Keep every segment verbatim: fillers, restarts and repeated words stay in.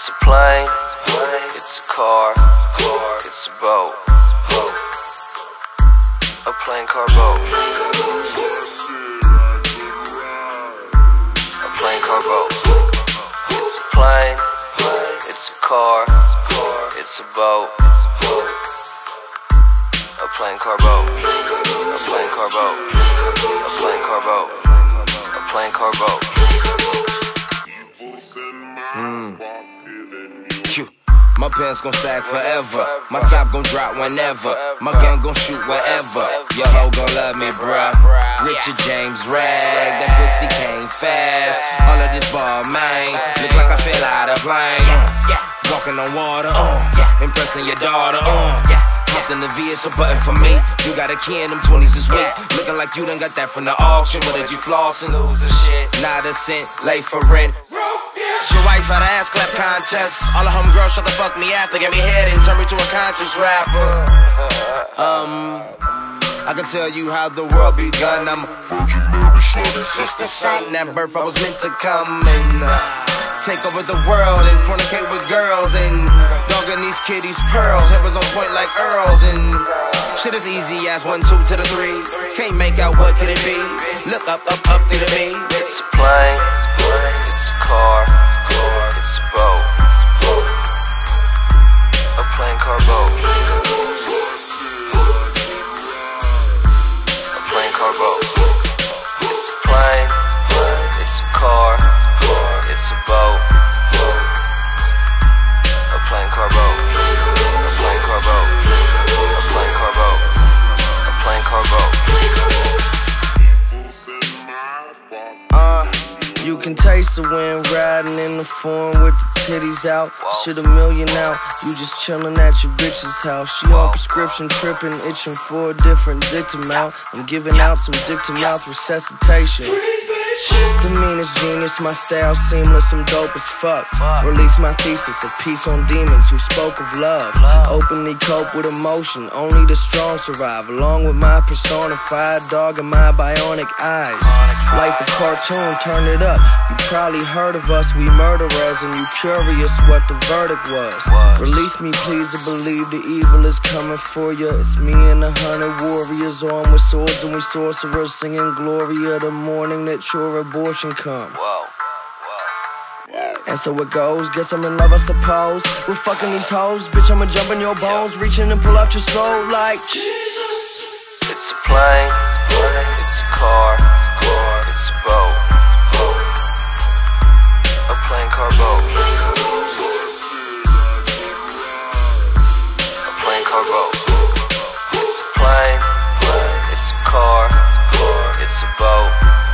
It's a plane, it's a car, it's a boat, a PlaneCarBoat, a PlaneCarBoat. It's a plane, it's a car, it's a boat, a PlaneCarBoat, a PlaneCarBoat, a PlaneCarBoat, a PlaneCarBoat. Mm. Q. My pants gon' sag forever. My top gon' drop whenever. My gun gon' shoot wherever. Your hoe gon' love me, bruh. Richard James rag. That pussy came fast. All of this ball, man. Look like I fell out of plane. Walking on water. Impressing your daughter. Hopped in the V, it's a button for me. You got a key in them twenties is weak. Looking like you done got that from the auction. What did you floss and lose a shit? Not a cent, late for rent. Your wife had an ass clap contest. All the homegirls shut the fuck me after. Get me head and turn me to a conscious rapper. Um, I can tell you how the world begun. I'm a virgin Mary, shorty, sister, son. That birth I was meant to come and uh, take over the world and fornicate with girls and dogging these kiddies pearls. Head was on point like Earls and shit is easy as one, two to the three. Can't make out what could it be. Look up, up, up to the me. It's a plane, it's a car, it's a boat, a PlaneCarBoat, a PlaneCarBoat. It's a plane, it's a car, it's a boat, a PlaneCarBoat, a PlaneCarBoat, a PlaneCarBoat, a PlaneCarBoat. Uh, you can taste the wind riding in the foreign with the titties out. Shit a million out. You just chillin' at your bitch's house. She on prescription, trippin', itching for a different dick to mouth. I'm giving out some dick to mouth resuscitation. The meanest genius, my style seamless, I'm dope as fuck. Release my thesis, a piece on demons who spoke of love. Openly cope with emotion, only the strong survive. Along with my personified dog and my bionic eyes. Life a cartoon, turn it up. You probably heard of us, we murderers, and you curious what the verdict was. Release me please to believe the evil is coming for you. It's me and a hundred warriors armed with swords, and we sorcerers singing glory of the morning that your abortion come. Whoa. Whoa. And so it goes, guess I'm in love I suppose. We're fucking these hoes, bitch I'ma jump in your bones. Reaching and pull out your soul like Jesus. It's a plane, it's a car, it's a boat, a PlaneCarBoat, a PlaneCarBoat. It's a plane, it's a car, it's a boat,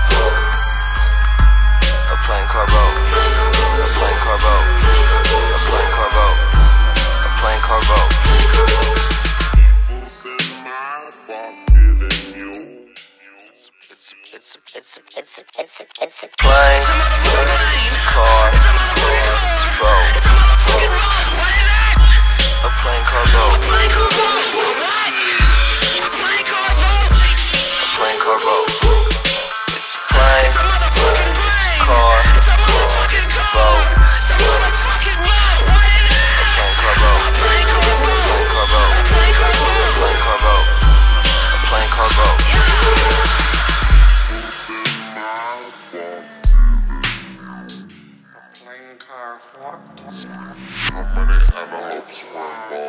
a PlaneCarBoat, a PlaneCarBoat, a PlaneCarBoat, a PlaneCarBoat. It's a, it's a, it's a, it's a, it's a, it's a plane, it's a car, it's a boat, a PlaneCarBoat, a PlaneCarBoat. It's a plane, it's a car, it's a boat, a PlaneCarBoat, a PlaneCarBoat, a PlaneCarBoat, a PlaneCarBoat. How many envelopes were